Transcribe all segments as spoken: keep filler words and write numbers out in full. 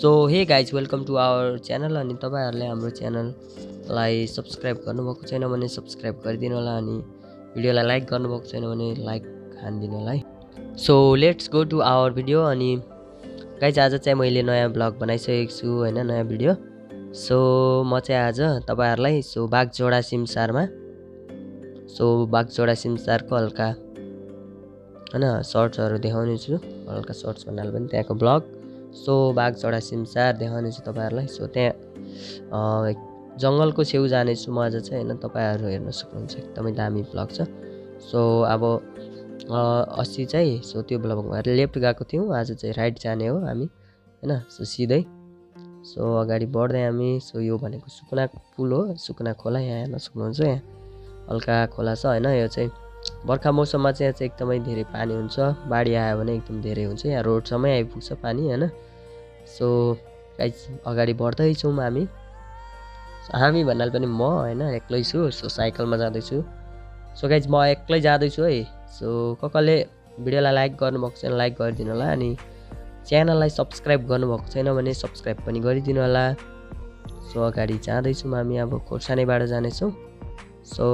So hey guys welcome to our channel. अनि तपाईँहरूले हाम्रो च्यानललाई सब्सक्राइब गर्नुभएको छैन भने सब्सक्राइब गरिदिनु होला, अनि भिडियोलाई लाइक गर्नुभएको छैन भने लाइक हानिदिनु होला है। So let's go to our video. अनि गाइज आज चाहिँ मैले नयाँ ब्लग बनाइसकेको छु होइन, नयाँ भिडियो। सो म चाहिँ आज तपाईँहरूलाई सो बागजोडा सिमसारमा सो बागजोडा सिमसारको हल्का होइन सर्ट्सहरू देखाउने छु, हल्का सर्ट्स भन्नाले पनि त्यहाँको ब्लग। सो बागजोडा सिमसार देखाउने छु तपाईँहरूलाई। सो त्यहाँ जङ्गलको छेउ जानेछु म आज चाहिँ होइन, तपाईँहरू हेर्न सक्नुहुन्छ, एकदमै दामी ब्लग छ। सो अब अस्ति चाहिँ सो त्यो ब्लगमा लेफ्ट गएको थियौँ, आज चाहिँ राइट जाने हो हामी होइन। सो सिधै सो अगाडि बढ्दै हामी सो यो भनेको सुकुना पुल हो, सुकुना खोला, यहाँ हेर्न सक्नुहुन्छ, यहाँ हल्का खोला छ होइन। यो चाहिँ बर्खा मौसममा चाहिँ यहाँ चाहिँ एकदमै धेरै पानी हुन्छ, बाढी आयो भने एकदम धेरै हुन्छ, यहाँ रोडसम्मै आइपुग्छ पानी होइन। सो गाइज अगाडि बढ्दैछौँ हामी, हामी भन्नाले पनि म होइन एक्लै छु। सो साइकलमा जाँदैछु। सो गाइज म एक्लै जाँदैछु है। सो कसले भिडियोलाई लाइक गर्नुभएको छैन लाइक गरिदिनु होला, अनि च्यानललाई सब्सक्राइब गर्नुभएको छैन भने सब्सक्राइब पनि गरिदिनु होला। सो अगाडि जाँदैछौँ हामी, अब खोर्सानीबाट जानेछौँ। सो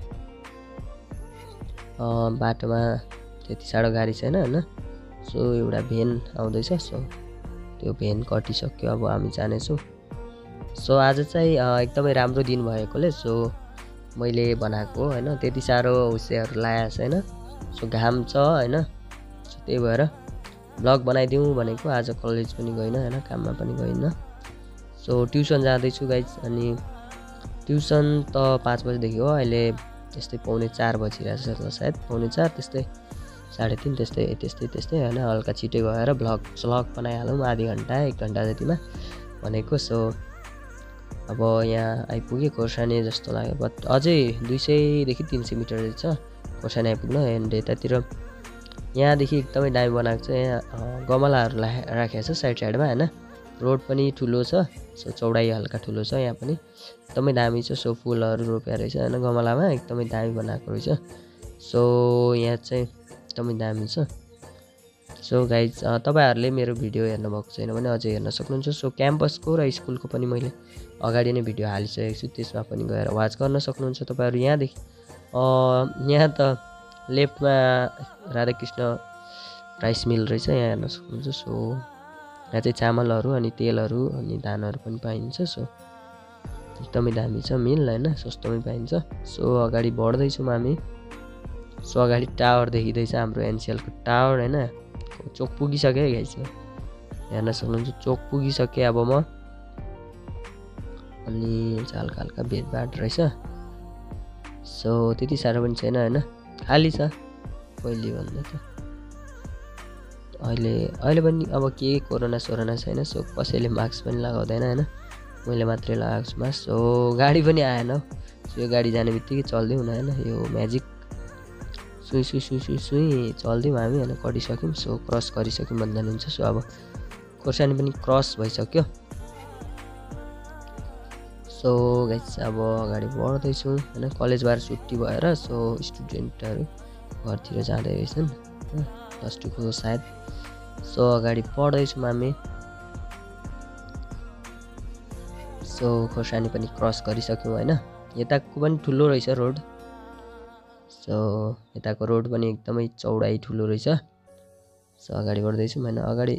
बाटोमा त्यति साह्रो गाडी छैन होइन। सो एउटा भेन आउँदैछ, सो त्यो भेन कटिसक्यो, अब हामी जानेछौँ। सो आज चाहिँ एकदमै राम्रो दिन भएकोले सो मैले बनाएको होइन, त्यति साह्रो हुस्सेहरू लगाएको छैन। सो घाम छ होइन, सो त्यही भएर ब्लग बनाइदिउँ भनेको। आज कलेज पनि गइनँ होइन, काममा पनि गइनँ। सो ट्युसन जाँदैछु गाइज, अनि ट्युसन त पाँच बजीदेखि हो, अहिले त्यस्तै पौने चार बजिरहेको छ सायद, पौने चार त्यस्तै, साढे तिन त्यस्तै त्यस्तै त्यस्तै होइन। हल्का छिटै गएर भ्लग स्लग बनाइहालौँ आधी घन्टा एक घन्टा जतिमा भनेको। सो अब यहाँ आइपुगेँ, खोर्सानी जस्तो लाग्यो, बट अझै दुई सयदेखि तिन सय मिटर छ खोर्सानी आइपुग्न। एन्ड यतातिर यहाँदेखि एकदमै दामी बनाएको छ, यहाँ गमलाहरू राखेको छ साइड साइडमा होइन। रोड पनि ठुलो छ, सो चौडाइ हल्का ठुलो छ, यहाँ पनि एकदमै दामी छ। सो फुलहरू रोपेको रहेछ होइन गमलामा, एकदमै दामी बनाएको रहेछ। सो यहाँ चाहिँ एकदमै दामी छ। सो गाइज तपाईँहरूले मेरो भिडियो हेर्नुभएको छैन भने अझै हेर्न सक्नुहुन्छ। सो क्याम्पसको र स्कुलको पनि मैले अगाडि नै भिडियो हालिसकेको छु, त्यसमा पनि गएर वाच गर्न सक्नुहुन्छ तपाईँहरू। यहाँदेखि यहाँ त लेफ्टमा राधाकृष्ण राइस मिल रहेछ, यहाँ हेर्न सक्नुहुन्छ। सो यहाँ चाहिँ चामलहरू अनि तेलहरू अनि धानहरू पनि पाइन्छ। सो एकदमै दामी छ मिल होइन, सस्तोमै पाइन्छ। सो अगाडि बढ्दैछौँ हामी। सो अगाडि टावर देखिँदैछ, हाम्रो एनसिएलको टावर होइन। चोक पुगिसकेँ है गाइस, हेर्न सक्नुहुन्छ, चोक पुगिसकेँ अब म। अनि हल्का हल्का भेटभाट रहेछ, सो त्यति साह्रो पनि छैन होइन, खाली छ पहिले भन्दा त। अहिले अहिले पनि अब के कोरोना सोरोना छैन, सो कसैले मास्क पनि लगाउँदैन होइन, मैले मात्रै लगाएको छु मास्क। सो गाडी पनि आएन, सो यो गाडी जाने बित्तिकै चल्दिउँ न होइन, यो म्याजिक सुई सुई सुई सुई सुई चल्दिउँ हामी होइन, कटिसक्यौँ। सो क्रस गरिसक्यौँ भन्दा हुन्छ। सो अब खोर्सानी पनि क्रस भइसक्यो। सो गाइस अब अगाडि बढ्दैछौँ होइन, कलेजबाट छुट्टी भएर सो स्टुडेन्टहरू घरतिर जाँदै रहेछन् प्लस टूको सायद। सो अगाडि बढ्दैछौँ हामी। सो खोर्सानी पनि क्रस गरिसक्यौँ होइन, यताको पनि ठुलो रहेछ रोड। सो यताको रोड पनि एकदमै चौडाइ ठुलो रहेछ। सो अगाडि बढ्दैछौँ होइन, अगाडि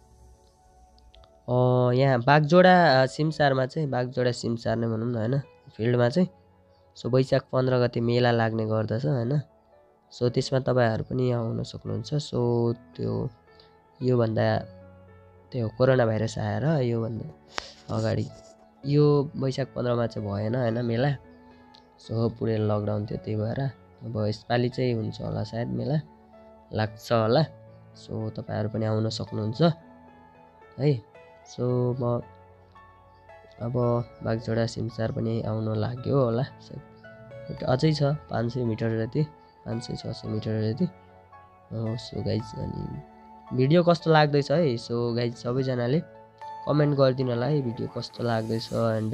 यहाँ बागजोडा सिमसारमा चाहिँ बागजोडा सिमसार नै भनौँ न होइन, फिल्डमा चाहिँ सो वैशाख पन्ध्र गते मेला लाग्ने गर्दछ होइन। सो त्यसमा तपाईँहरू पनि आउन सक्नुहुन्छ। सो त्यो योभन्दा त्यो कोरोना भाइरस आएर योभन्दा अगाडि यो वैशाख पन्ध्रमा चाहिँ भएन होइन मेला, सो पुरै लकडाउन थियो, त्यही भएर अब यसपालि चाहिँ हुन्छ होला सायद, मेला लाग्छ होला। सो तपाईँहरू पनि आउन सक्नुहुन्छ है। सो म अब बागजोडा सिमसार पनि आउनु लाग्यो होला सायद, अझै छ पाँच सय मिटर जति, पाँच सय छ सय मिटर जति। सो गाइज अनि भिडियो कस्तो लाग्दैछ है, सो गाइज सबैजनाले कमेन्ट गरिदिनु होला है भिडियो कस्तो लाग्दैछ। एन्ड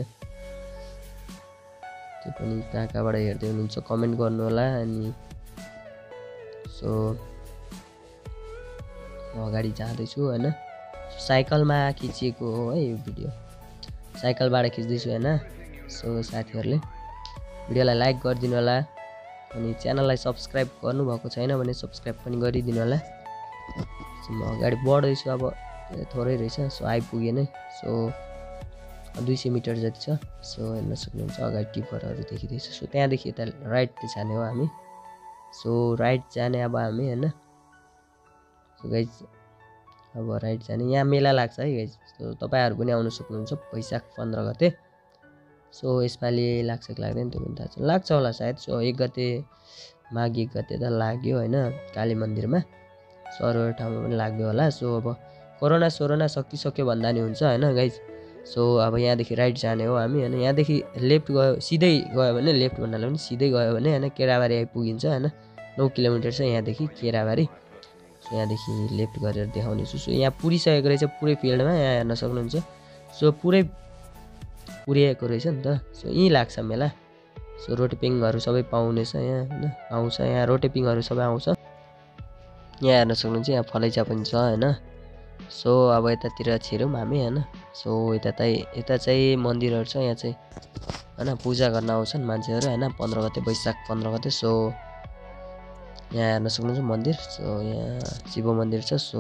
त्यो पनि कहाँ कहाँबाट हेर्दै हुनुहुन्छ कमेन्ट गर्नु होला। अनि सो म अगाडि जाँदैछु होइन, साइकलमा खिचिएको हो है यो भिडियो, साइकलबाट खिच्दैछु होइन। सो साथीहरूले भिडियोलाई लाइक गरिदिनु होला, अनि च्यानललाई सब्सक्राइब गर्नुभएको छैन भने सब्सक्राइब पनि गरिदिनु होला। सो म अगाडि बढ्दैछु, अब थोरै रहेछ। सो आइपुगेँ नै। सो दुई सय मिटर जति छ। सो हेर्न सक्नुहुन्छ अगाडि टिपरहरू देखिँदैछ। सो त्यहाँदेखि यता राइट जाने हो हामी। सो राइट जाने अब हामी होइन। सो गाइज अब राइट जाने, यहाँ मेला लाग्छ है गाइज। सो तपाईँहरू पनि आउनु सक्नुहुन्छ वैशाख पन्ध्र गते। सो यसपालि लाग्छ कि लाग्दैन त्यो पनि थाहा छ, लाग्छ होला सायद। सो एक गते माघ एक गते त लाग्यो होइन काली मन्दिरमा। सो अरू ठाउँमा पनि लाग्यो होला। सो अब कोरोना सोरोना सकिसक्यो भन्दा नि हुन्छ होइन गाइज। सो अब यहाँदेखि राइट जाने हो हामी होइन। यहाँदेखि लेफ्ट गयो, सिधै गयो भने, लेफ्ट भन्नाले पनि सिधै गयो भने होइन केराबारी आइपुगिन्छ होइन। नौ किलोमिटर छ यहाँदेखि केराबारी। सो यहाँदेखि लेफ्ट गरेर देखाउनेछु। सो यहाँ पुरिसकेको रहेछ पुरै फिल्डमा, यहाँ हेर्न सक्नुहुन्छ। सो पुरै पुर्याएको रहेछ नि त। सो यहीँ लाग्छ मेला। सो रोटेपिङहरू सबै पाउनेछ यहाँ होइन, आउँछ यहाँ रोटेपिङहरू सबै आउँछ। यहाँ हेर्न सक्नुहुन्छ यहाँ फलैचा पनि छ होइन। सो अब यतातिर छिरौँ हामी होइन। सो यता चाहिँ यता चाहिँ मन्दिरहरू छ यहाँ चाहिँ होइन, पूजा गर्न आउँछन् मान्छेहरू होइन पन्ध्र गते वैशाख पन्ध्र गते। सो यहाँ हेर्न सक्नुहुन्छ मन्दिर। सो यहाँ शिव मन्दिर छ। सो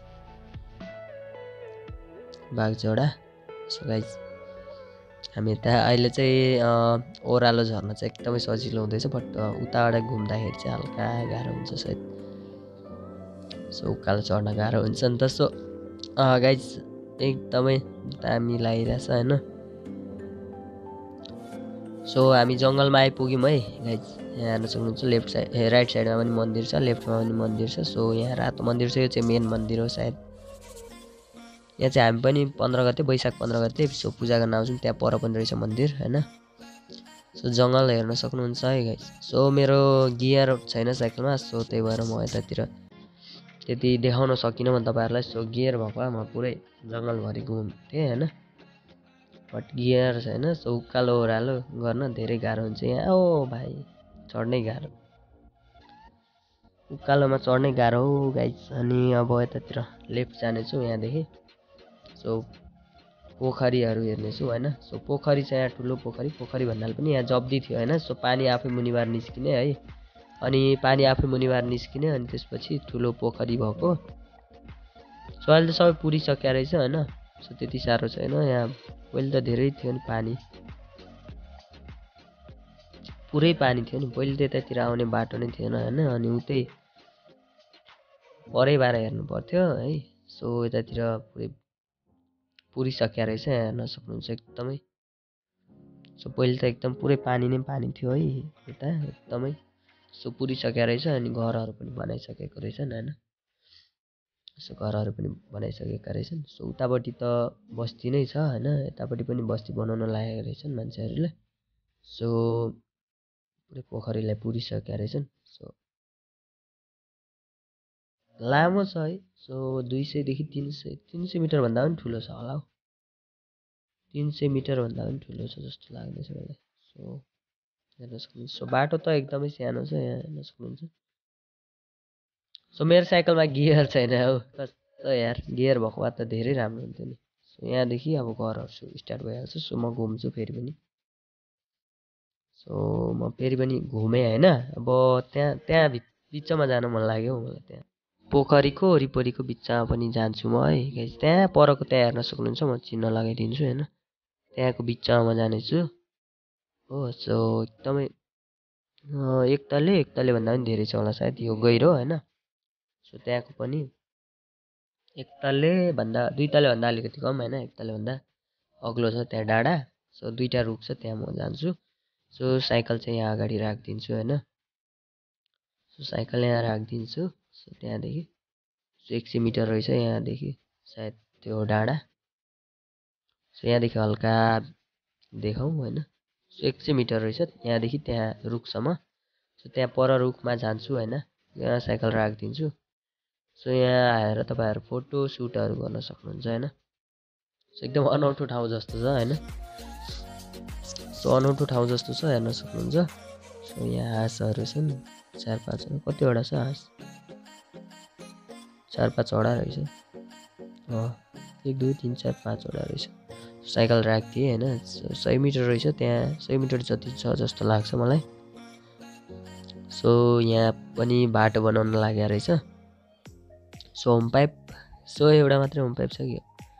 बागझोडा। सो गाइज हामी यता अहिले चाहिँ ओह्रालो झर्न चाहिँ एकदमै सजिलो हुँदैछ, बट उताबाट घुम्दाखेरि चाहिँ हल्का गाह्रो हुन्छ सायद। सो उकालो चढ्न गाह्रो हुन्छ नि त। सो गाइज एकदमै दामी लागिरहेछ होइन। सो हामी जङ्गलमा आइपुग्यौँ है गाइज। यहाँ हेर्न सक्नुहुन्छ लेफ्ट साइड ए राइट साइडमा पनि मन्दिर छ, लेफ्टमा पनि मन्दिर छ। सो यहाँ रातो मन्दिर छ, यो चाहिँ मेन मन्दिर हो सायद। यहाँ चाहिँ हामी पनि पन्ध्र गते वैशाख पन्ध्र गते सो पूजा गर्न आउँछौँ। त्यहाँ पर पनि रहेछ मन्दिर होइन। सो जङ्गल हेर्न सक्नुहुन्छ है गाइज। सो मेरो गियर छैन साइकलमा, सो त्यही भएर म यतातिर त्यति देखाउन सकिनँ म तपाईँहरूलाई। सो गियर भएको म पुरै जङ्गलभरि घुम्थेँ होइन, बट गियर छैन। सो उकालो ओह्रालो गर्न धेरै गाह्रो हुन्छ यहाँ। ओ भाइ चढ्नै गाह्रो, उकालोमा चढ्नै गाह्रो हो गाइज। अनि अब यतातिर लेफ्ट जानेछु यहाँदेखि। सो पोखरीहरू हेर्नेछु होइन। सो पोखरी छ यहाँ ठुलो पोखरी, पोखरी भन्नाले पनि यहाँ जब्दी थियो होइन। सो पानी आफै मुनिबार निस्किने है, अनि पानी आफै मुनिबार निस्किने, अनि त्यसपछि ठुलो पोखरी भएको। सो अहिले त सबै पुरिसकेको रहेछ होइन। सो त्यति साह्रो छैन यहाँ, पहिले त धेरै थियो नि पानी, पुरै पानी थियो नि पहिले त, यतातिर आउने बाटो नै थिएन होइन। अनि उतै परैबाट हेर्नु पर्थ्यो है। सो यतातिर पुरै पुरिसकेको रहेछ, यहाँ हेर्न सक्नुहुन्छ एकदमै। सो पहिले त एकदम पुरै पानी नै पानी थियो है यता एकदमै। सो पुरिसकेको रहेछ, अनि घरहरू पनि बनाइसकेको रहेछन् होइन। सो घरहरू पनि बनाइसकेका रहेछन्। सो उतापट्टि त बस्ती नै छ होइन, यतापट्टि पनि बस्ती बनाउन लागेका रहेछन् मान्छेहरूले। सो पुरै पोखरीलाई पुरिसकेका रहेछन्। सो लामो छ है। सो दुई सयदेखि तिन सय तिन सय मिटरभन्दा पनि ठुलो छ होला हौ, तिन सय मिटरभन्दा पनि ठुलो छ जस्तो लाग्दैछ मलाई। सो हेर्न सक्नुहुन्छ। सो बाटो त एकदमै सानो छ यहाँ हेर्न सक्नुहुन्छ। सो मेरो साइकलमा गियर छैन हौ, कस्तो यार, गियर भएको भए त धेरै राम्रो हुन्थ्यो नि। सो यहाँदेखि अब घरहरू स्टार्ट भइहाल्छ। सो म घुम्छु फेरि पनि। सो म फेरि पनि घुमेँ होइन। अब त्यहाँ त्यहाँ बिचमा जानु मन लाग्यो हौ मलाई, त्यहाँ पोखरीको वरिपरिको बिचमा पनि जान्छु म है गाइस। त्यहाँ परको त्यहाँ हेर्न सक्नुहुन्छ, म चिन्ह लगाइदिन्छु होइन, त्यहाँको बिचमा म जानेछु हो। सो एकदमै एक तले एक तले भन्दा पनि धेरै छ होला सायद यो गहिरो होइन। सो त्यहाँको पनि एक तले भन्दा दुई तले भन्दा अलिकति कम होइन, एक तले भन्दा अग्लो छ त्यहाँ डाँडा। सो दुईवटा रुख छ त्यहाँ म जान्छु। सो साइकल चाहिँ यहाँ अगाडि राखिदिन्छु होइन। सो साइकल यहाँ राखिदिन्छु। सो त्यहाँदेखि सो एक सय मिटर रहेछ यहाँदेखि सायद त्यो डाँडा। सो यहाँदेखि हल्का देखाउँ होइन। सो एक सय मिटर रहेछ यहाँदेखि त्यहाँ रुखसम्म। सो त्यहाँ पर रुखमा जान्छु होइन, यहाँ साइकल राखिदिन्छु। सो यहाँ आएर तपाईँहरू फोटो सुटहरू गर्न सक्नुहुन्छ होइन। सो एकदम अनौठो ठाउँ जस्तो छ होइन। सो अनौठो ठाउँ जस्तो छ हेर्न सक्नुहुन्छ। सो यहाँ हाँसहरू छन् चार पाँचवटा, कतिवटा छ हाँस, चार पाँचवटा रहेछ। एक दुई तिन चार पाँचवटा रहेछ साइकल ऱ्याक थिएँ होइन सय मिटर रहेछ त्यहाँ सय मिटर जति छ जस्तो लाग्छ मलाई सो यहाँ पनि बाटो बनाउन लागेको रहेछ सो होम पाइप सो एउटा मात्रै होम पाइप छ कि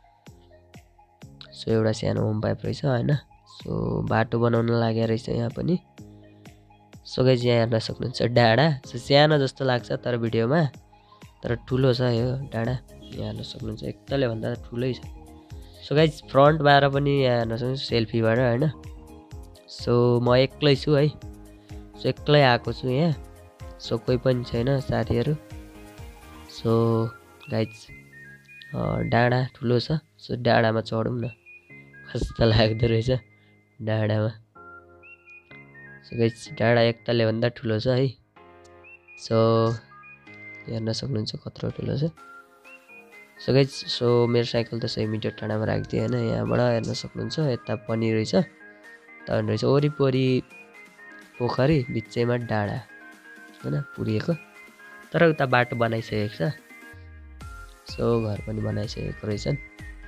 सो एउटा सानो होम पाइप रहेछ होइन सो बाटो बनाउन लागेको रहेछ यहाँ पनि सो गाइस यहाँ हेर्न सक्नुहुन्छ डाँडा सो सानो जस्तो लाग्छ तर भिडियोमा तर ठुलो छ यो डाँडा यहाँ हेर्न सक्नुहुन्छ एकतले भन्दा ठुलै छ सो गाइस फ्रन्टबाट पनि यहाँ हेर्न सक्नुहुन्छ सेल्फीबाट होइन सो म एक्लै छु है सो एक्लै आएको छु यहाँ सो कोही पनि छैन साथीहरू सो गाइस डाँडा ठुलो छ सो डाँडामा चढौँ न कस्तो लाग्दो रहेछ डाँडामा सो गाइस डाँडा एकतले भन्दा ठुलो छ है सो हेर्न सक्नुहुन्छ कत्रो ठुलो छ सो गाइस सो मेरो साइकल त सय मिटर टाढामा राखिदिएँ होइन यहाँबाट हेर्न सक्नुहुन्छ यता पनि रहेछ त रहेछ वरिपरि पोखरी बिचैमा डाँडा होइन पुरिएको तर उता बाटो बनाइसकेको छ सो घर पनि बनाइसकेको रहेछन्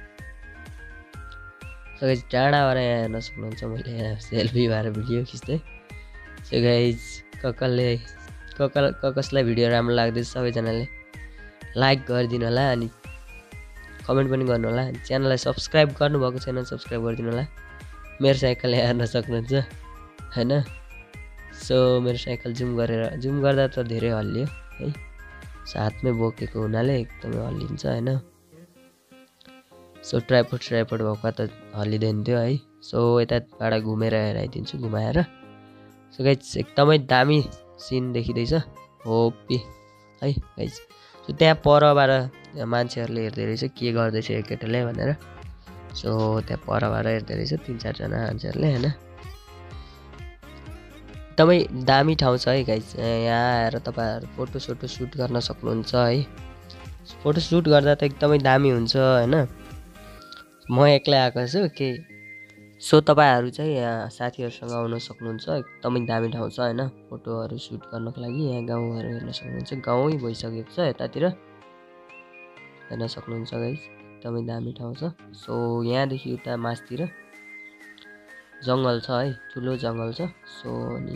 सो गाइस डाँडाबाट यहाँ हेर्न सक्नुहुन्छ मैले यहाँ सेल्फी भएर भिडियो खिच्दै सो गाइस ककसले ककल कसलाई भिडियो राम्रो लाग्दैछ सबैजनाले लाइक गरिदिनु होला अनि कमेन्ट पनि गर्नु होला च्यानललाई सब्स्क्राइब गर्नुभएको छैन सब्स्क्राइब गरिदिनु होला मेरो साइकल हेर्न सक्नुहुन्छ होइन सो मेरो साइकल जुम गरेर जुम गर्दा त धेरै हल्लियो है साथमै बोकेको हुनाले एकदमै हल्लिन्छ होइन सो ट्राइपोड ट्राइपोड भएको त हल्लिँदैन थियो है सो यताबाट घुमेर हेराइदिन्छु घुमाएर सो गाइस एकदमै दामी सिन देखिँदैछ होपी है गाइस सो त्यहाँ परबाट मान्छेहरूले हेर्दै रहेछ के गर्दैछ यो केटाले भनेर सो त्यहाँ परबाट हेर्दै रहेछ तिन चारजना मान्छेहरूले होइन एकदमै दामी ठाउँ छ है गाइस यहाँ आएर तपाईँहरू फोटो सोटो सुट गर्न सक्नुहुन्छ है फोटो सुट गर्दा त एकदमै दामी हुन्छ होइन म एक्लै आएको छु के सो तपाईँहरू चाहिँ यहाँ साथीहरूसँग आउन सक्नुहुन्छ एकदमै दामी ठाउँ छ होइन फोटोहरू सुट गर्नको लागि यहाँ गाउँहरू हेर्न सक्नुहुन्छ गाउँै भइसकेको छ यतातिर हेर्न सक्नुहुन्छ गाइस एकदमै दामी ठाउँ छ सो यहाँदेखि उता मासतिर जङ्गल छ है ठुलो जङ्गल छ सो अनि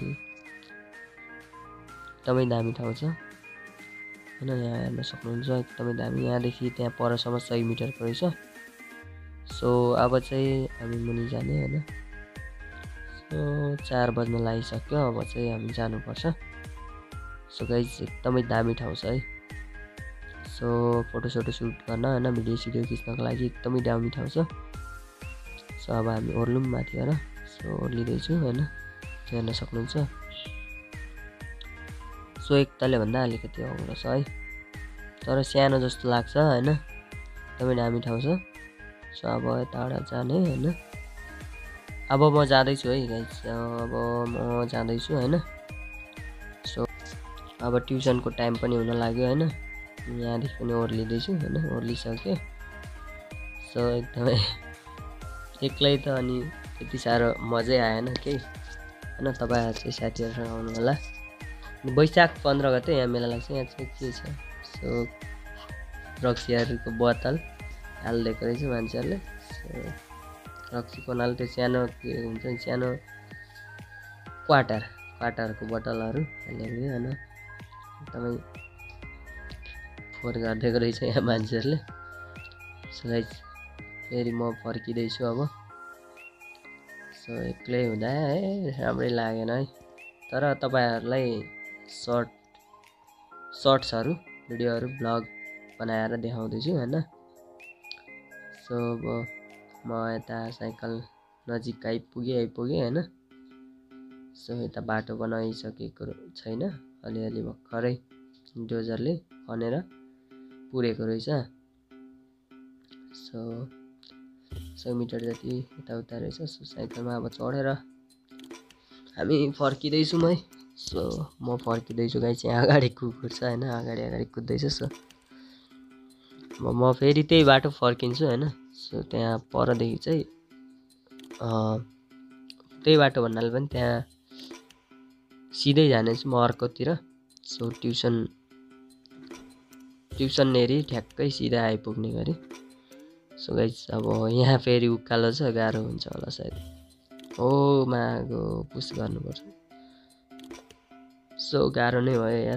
एकदमै दामी ठाउँ छ होइन यहाँ हेर्न सक्नुहुन्छ एकदमै दामी यहाँदेखि त्यहाँ परसम्म सय मिटरको रहेछ सो अब चाहिँ हामी मुनि जाने होइन सो चार बज्न लागिसक्यो अब चाहिँ हामी जानुपर्छ सो गाइस एकदमै दामी ठाउँ छ है सो फोटो सोटो सुट गर्न होइन भिडियो सिडियो खिच्नको लागि एकदमै दामी ठाउँ छ सो अब हामी ओर्लौँ माथि होइन सो ओर्लिँदैछु होइन हेर्न सक्नुहुन्छ सो एक तले भन्दा अलिकति अग्लो छ है तर सानो जस्तो लाग्छ होइन एकदमै दामी ठाउँ छ सो अब यताबाट जाने होइन अब म जाँदैछु है गाइस अब म जाँदैछु होइन सो अब ट्युसनको टाइम पनि हुन लाग्यो होइन यहाँदेखि पनि ओर्लिँदैछु होइन ओर्लिसक्यो सो एकदमै एक्लै त अनि त्यति साह्रो मजै आएन केही होइन तपाईँहरू चाहिँ साथीहरूसँग आउनु होला वैशाख पन्ध्र गते यहाँ मेला लाग्छ यहाँ चाहिँ के छ सो रक्सीहरूको बोतल हालिदिएको रहेछ मान्छेहरूले रक्सीको नाल त्यो सानो के हुन्छ नि सानो क्वाटर क्वाटरको बोतलहरू हालिदिएको होइन एकदमै फोहोर गरिदिएको रहेछ यहाँ मान्छेहरूले सो गाइस फेरि म फर्किँदैछु अब सो एक्लै हुँदा है राम्रै लागेन है तर तपाईँहरूलाई सर्ट सर्ट्सहरू भिडियोहरू ब्लग बनाएर देखाउँदैछु होइन सो अब म यता साइकल नजिक आइपुगेँ आइपुगेँ होइन सो यता बाटो बनाइसकेको छैन अलिअलि भर्खरै डोजरले खनेर पुरेको रहेछ सो सय मिटर जति यताउता रहेछ सो साइकलमा अब चढेर हामी फर्किँदैछौँ है सो म फर्किँदैछु गाई चाहिँ अगाडि कुकुर छ होइन अगाडि अगाडि कुद्दैछ सो अब म फेरि त्यही बाटो फर्किन्छु होइन सो त्यहाँ परदेखि चाहिँ त्यही बाटो भन्नाले पनि त्यहाँ सिधै जानेछु म अर्कोतिर सो ट्युसन ट्युसन हेरी ठ्याक्कै सिधा आइपुग्ने गरी सो गाइज अब यहाँ फेरि उकालो छ, गाह्रो हुन्छ होला सायद। हो मागो पुस गर्नुपर्छ। सो गाह्रो नै भयो यार।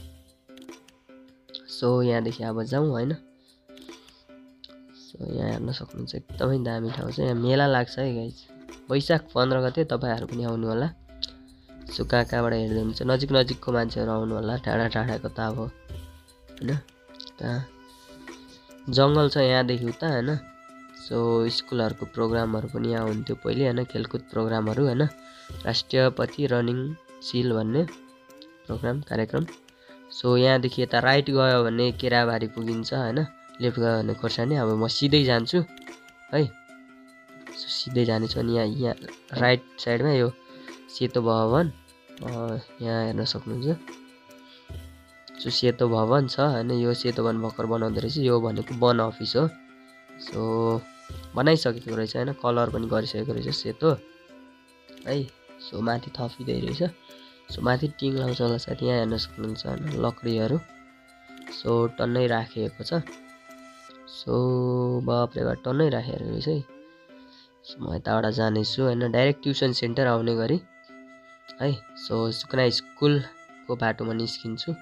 सो यहाँदेखि अब जाउँ होइन। सो यहाँ हेर्न सक्नुहुन्छ एकदमै दामी ठाउँ छ। यहाँ मेला लाग्छ है गाइज। वैशाख पन्ध्र गते तपाईँहरू पनि आउनु होला। सो कहाँ कहाँबाट हेर्दै हुन्छ, नजिक नजिकको मान्छेहरू आउनु होला, टाढा टाढाको त अब होइन। कहाँ जङ्गल छ यहाँदेखि उता होइन। सो स्कुलहरूको प्रोग्रामहरू पनि यहाँ हुन्थ्यो पहिले होइन, खेलकुद प्रोग्रामहरू होइन, राष्ट्रपति रनिङ सिल भन्ने प्रोग्राम कार्यक्रम। सो यहाँदेखि यता राइट गयो भने केराबारी पुगिन्छ होइन, लेफ्ट गयो भने खोर्सानी। अब म सिधै जान्छु है। सो सिधै जानेछु। अनि यहाँ यहाँ राइट साइडमा यो सेतो भवन यहाँ हेर्न सक्नुहुन्छ। सो सेतो भवन छ होइन। यो सेतो भवन भर्खर बनाउँदै रहेछ। यो भनेको वन अफिस हो। सो बनाइसकेको रहेछ होइन, कलर पनि गरिसकेको रहेछ सेतो है। सो माथि थपिँदै रहेछ। सो माथि टिङ लाउँछ होला सायद। यहाँ हेर्न सक्नुहुन्छ होइन, लकडीहरू सो टन्नै राखिएको छ। सो बाफ्रे बा टन्नै राखेको रहेछ है। सो म यताबाट जानेछु होइन, डाइरेक्ट ट्युसन सेन्टर आउने गरी है। सो सुकुना स्कुलको बाटोमा निस्किन्छु।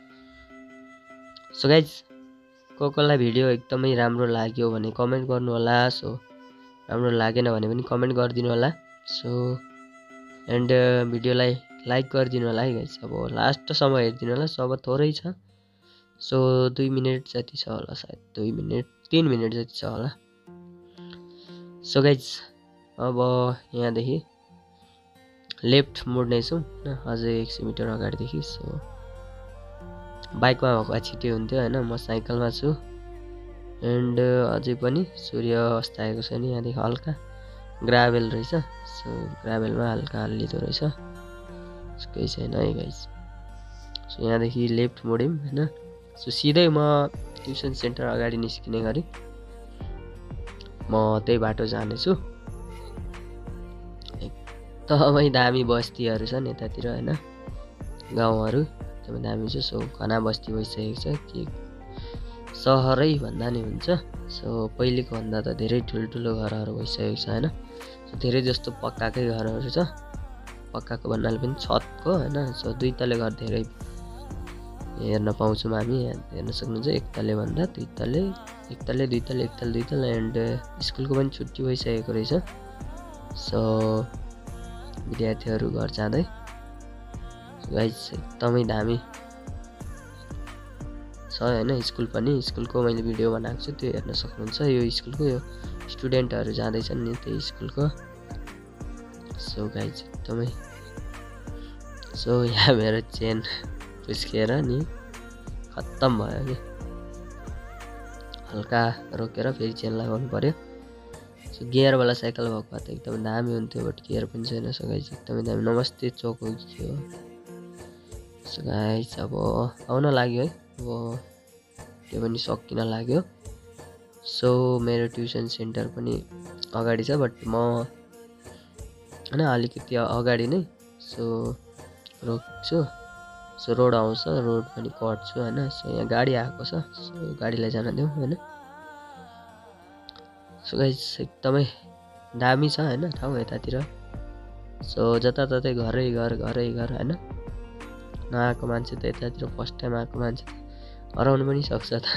सो गाइज को कोलाई भिडियो एकदमै राम्रो लाग्यो भने कमेन्ट गर्नु होला। सो राम्रो लागेन भने पनि कमेन्ट गरिदिनु होला। सो एन्ड भिडियोलाई लाइक गरिदिनु होला है गाइज। अब लास्टसम्म हेरिदिनु होला। सो अब थोरै छ। सो दुई मिनट जति छ होला सायद, दुई मिनट तिन मिनट जति छ होला। सो गाइज अब यहाँदेखि लेफ्ट मोड्नेछौँ होइन, अझै एक सय मिटर अगाडिदेखि। सो बाइकमा भएको भए छिटै हुन्थ्यो होइन, म साइकलमा छु। एन्ड अझै पनि सूर्य अस्ताएको छैन। यहाँदेखि हल्का ग्राभेल रहेछ। सो ग्राभेलमा हल्का हल्लिँदो रहेछ, केही छैन है गाइज। सो यहाँदेखि लेफ्ट मोड्यौँ होइन। सो सिधै म ट्युसन सेन्टर अगाडि निस्किने गरी म त्यही बाटो जानेछु। एकदमै दामी बस्तीहरू छन् यतातिर होइन, गाउँहरू एकदमै दामी छ। सो घना बस्ती भइसकेको छ, के सहरै भन्दा नि हुन्छ। सो पहिलेको भन्दा त धेरै ठुल्ठुलो घरहरू भइसकेको छ होइन। सो धेरै जस्तो पक्काकै घरहरू छ। पक्काको भन्नाले पनि छतको होइन। सो दुई तले घर धेरै हेर्न पाउँछौँ हामी। हेर्न सक्नुहुन्छ एक तले भन्दा दुई तले, एक तले दुई तले, एक तले दुई तले। एन्ड स्कुलको पनि छुट्टी भइसकेको रहेछ। सो विद्यार्थीहरू घर जाँदै गाइज एकदमै दामी छ होइन। स्कुल पनि, स्कुलको मैले भिडियो बनाएको छु, त्यो हेर्न सक्नुहुन्छ। यो स्कुलको यो स्टुडेन्टहरू जाँदैछन् नि त्यही स्कुलको। सो गाइज एकदमै। सो यहाँ मेरो चेन फुस्किएर नि खत्तम भयो कि, हल्का रोकेर फेरि चेन लगाउनु पर्यो। सो गियरवाला साइकल भएको भए त एकदमै दामी हुन्थ्यो, बट गियर पनि छैन। सो गाइज एकदमै दामी। नमस्ते चोक हो कि के हो। सो गाइज अब आउन लाग्यो है, अब त्यो पनि सकिन लाग्यो। सो मेरो ट्युसन सेन्टर पनि अगाडि छ, बट म होइन अलिकति अगाडि नै सो रोक्छु। सो रोड आउँछ, रोड पनि कट्छु होइन। सो यहाँ गाडी आएको छ, सो गाडीलाई जान दिउँ होइन। सो गाइज एकदमै दामी छ होइन ठाउँ यतातिर। सो जताततै घरै घर घरै घर होइन। नआएको मान्छे त यतातिर फर्स्ट टाइम आएको मान्छे त हराउनु पनि सक्छ त,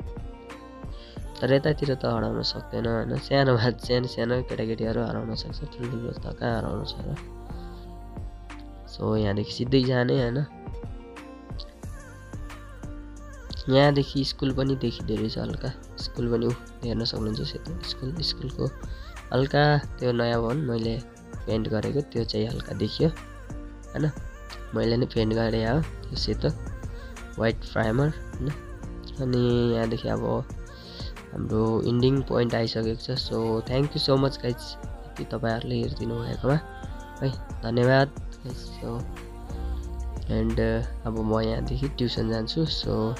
तर यतातिर त हराउन सक्दैन होइन। सानो सानो सानो केटाकेटीहरू हराउन सक्छ, ठुल्ठुलो त कहाँ हराउनु छ र। सो यहाँदेखि सिधै जाने होइन। यहाँदेखि स्कुल पनि देखिँदो रहेछ हल्का। स्कुल पनि ऊ हेर्न सक्नुहुन्छ सेतो स्कुल। स्कुलको हल्का त्यो नयाँ भवन मैले पेन्ट गरेको त्यो चाहिँ हल्का देखियो होइन। मैले नै पेन्ट गरेँ हो त्यो सेतो वाइट प्राइमर होइन। अनि यहाँदेखि अब हाम्रो इन्डिङ पोइन्ट आइसकेको छ। So thank you so much guys, यति तपाईँहरूले हेरिदिनु भएकोमा है, धन्यवाद गाइज। सो एन्ड अब म यहाँदेखि ट्युसन जान्छु। सो